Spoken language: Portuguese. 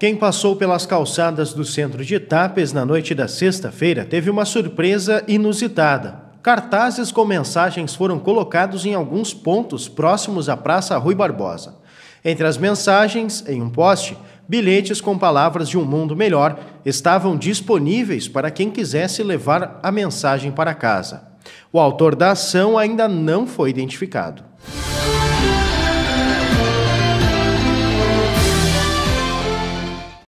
Quem passou pelas calçadas do centro de Tapes na noite da sexta-feira teve uma surpresa inusitada. Cartazes com mensagens foram colocados em alguns pontos próximos à Praça Rui Barbosa. Entre as mensagens, em um poste, bilhetes com palavras de um mundo melhor estavam disponíveis para quem quisesse levar a mensagem para casa. O autor da ação ainda não foi identificado.